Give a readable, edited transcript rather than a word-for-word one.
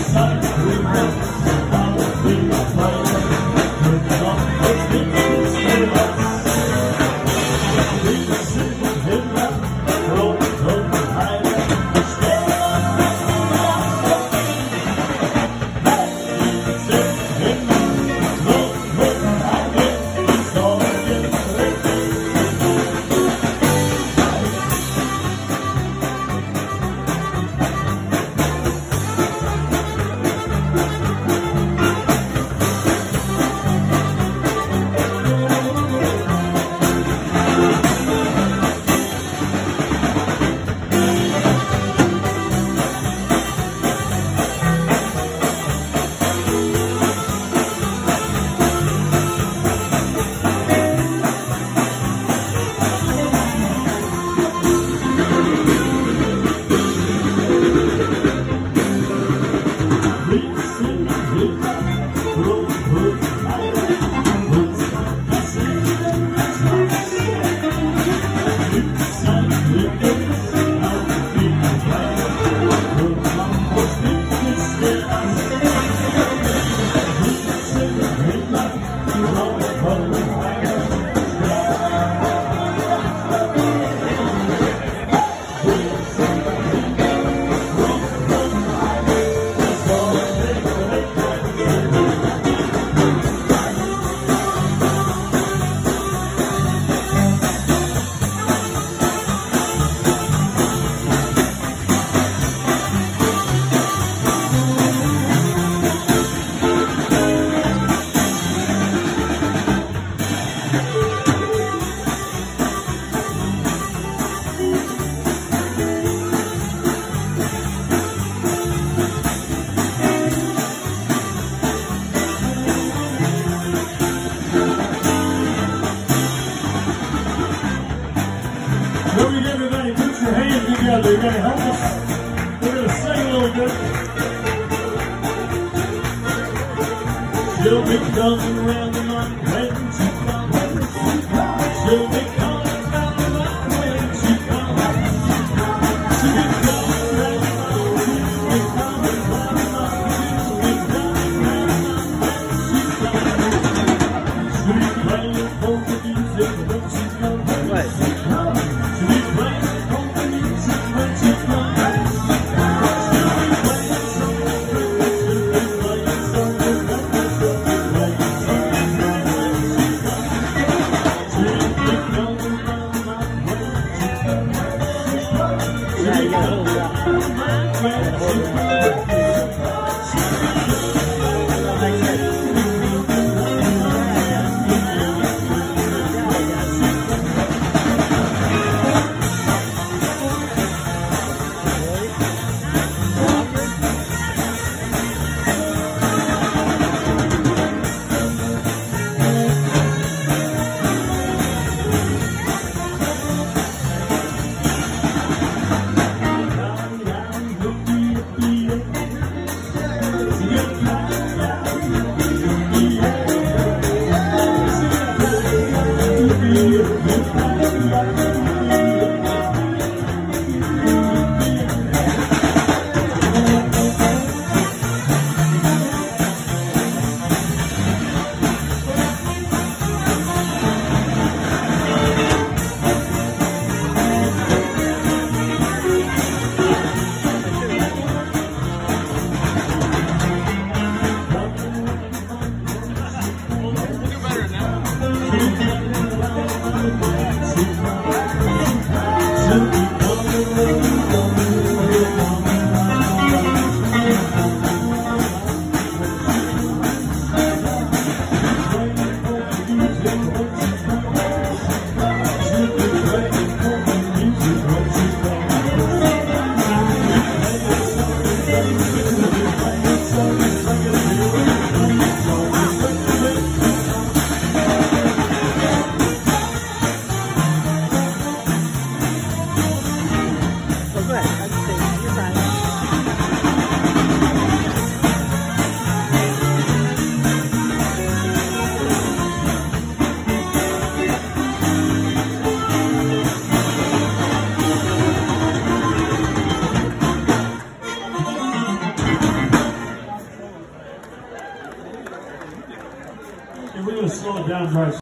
together. You're going to help us. We're going to sing a little bit. She'll be coming round the mountain when she comes. She'll be coming round the mountain when she comes. She'll be coming round the mountain. She'll be coming round the mountain. She'll be coming round the mountain when she comes. She'll be playing polka music when she comes. She'll be playing polka music when she comes. we're going to slow it down, Bryce.